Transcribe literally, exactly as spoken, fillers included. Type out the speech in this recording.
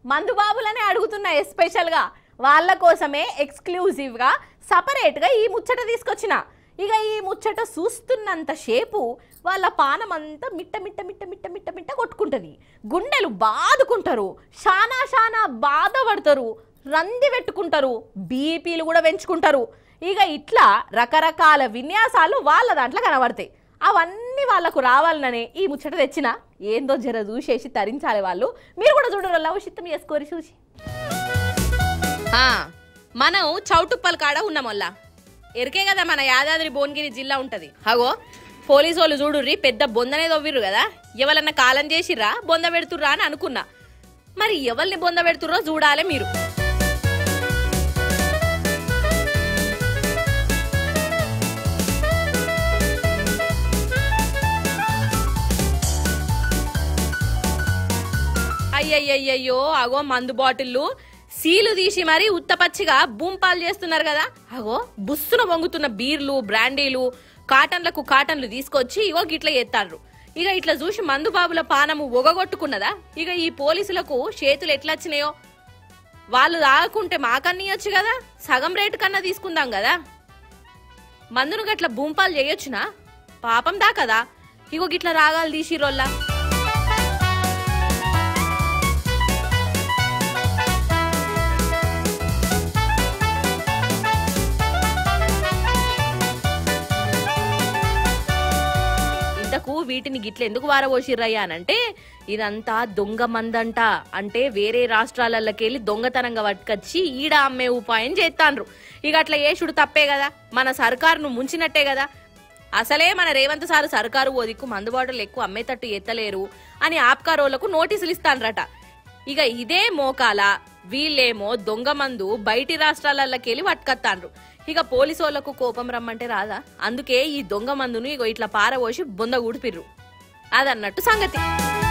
మందు బాబులనే అడుగుతున్నా ఎస్పెషల్ గా వాళ్ళ కోసమే ఎక్స్క్లూజివ్ గా సెపరేట్ గా ఈ ముచ్చట తీసుకొచ్చిన ఇక ఈ ముచ్చట చూస్తున్నంత షేపు వాళ్ళ పానం అంతా మిట్ట మిట్ట మిట్ట మిట్ట మిట్ట మిట్ట కొట్టుకుంటది గుండెలు బాదుకుంటారు షానా షానా బాధపడతారు రంది పెట్టుకుంటారు బీపీలు కూడా పెంచుకుంటారు ఇక ఇట్లా రకరకాల విన్యాసాలు వాళ్ళ దాంట్లో కనబడతాయి అవన్నీ వాళ్ళకు రావాలనే ఈ ముచ్చట తెచ్చిన ఏందో జర చూసేసి తరించాలి వాళ్ళు మీరు కూడా చూడరు లవశిత్తం చేసుకోరి చూసి మనం చౌటుప్పల్ కాడ ఉన్నాం వల్ల ఎరికే కదా మన యాదాద్రి భువనగిరి జిల్లా ఉంటది అగో పోలీసు వాళ్ళు చూడుర్రి పెద్ద బొందనే తవ్విర్రు కదా ఎవరన్నా కాలం చేసిర్రా బొంద పెడుతుర్రా అని అనుకున్నా మరి ఎవరిని బొంద పెడుతుర్రో చూడాలి మీరు అయ్యయ్యయ్యో అగో మందు బాటిల్లు సీలు తీసి మరీ ఉత్తపచ్చిగా బూంపాలు చేస్తున్నారు కదా అగో బుస్సున వంగుతున్న బీర్లు బ్రాండీలు కాటన్లకు కాటన్లు తీసుకొచ్చి ఇగో గిట్ల ఎత్తారు ఇక ఇట్లా చూసి మందు బాబుల పానము ఒగగొట్టుకున్నదా ఇక ఈ పోలీసులకు చేతులు ఎట్లా వచ్చినాయో వాళ్ళు తాగుకుంటే మాకన్నీయొచ్చు కదా సగం రేటు కన్నా తీసుకుందాం కదా మందును గట్ల బూంపాలు చేయొచ్చునా పాపం దా కదా ఇగో గిట్ల రాగాలు తీసిరోల్లా వీటిని గిట్ల ఎందుకు వారబోసిర్రయ్యా అనంటే ఇదంతా దొంగ మందంట అంటే వేరే రాష్ట్రాలకెళ్ళి దొంగతనంగా పట్టుకొచ్చి ఈడ అమ్మే ఉపాయం చేస్తాండ్రు ఇక అట్లా ఏషుడు తప్పే కదా మన సర్కారును ముంచినట్టే కదా అసలే మన రేవంత్ సారు సర్కారు ఓ దిక్కు మందుబాటులు ఎక్కువ అమ్మేటట్టు ఎత్తలేరు అని ఆప్కారోళ్లకు నోటీసులు ఇస్తాండ్రట ఇక ఇదే మోకాల వీళ్ళేమో దొంగ మందు బయటి రాష్ట్రాలకెళ్ళి పట్టుకొత్తాండ్రు ఇక పోలీసోళ్లకు కోపం రమ్మంటే రాదా అందుకే ఈ దొంగ మందును ఇగో ఇట్లా పారబోసి బొంద ఊడిపిర్రు అదన్నట్టు సంగతి